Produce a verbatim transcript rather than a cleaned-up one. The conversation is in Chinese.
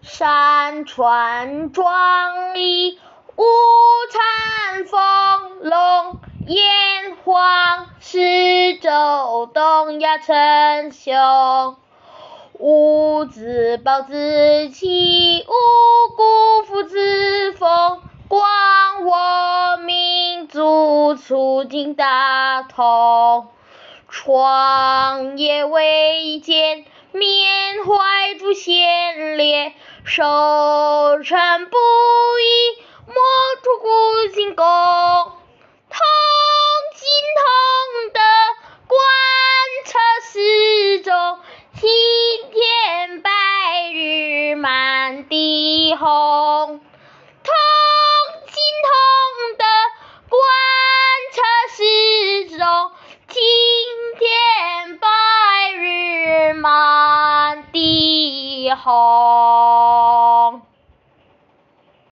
山川壮丽，五彩丰隆，炎黄十洲，东亚称雄。无自暴自弃，无辜负自封，光我民族，促进大同。创业维艰，缅怀祖先烈，守成不易，莫图孤行功。同心同德，贯彻始终，青天白日满地红。同心同德，贯彻始终，青天白日满地红。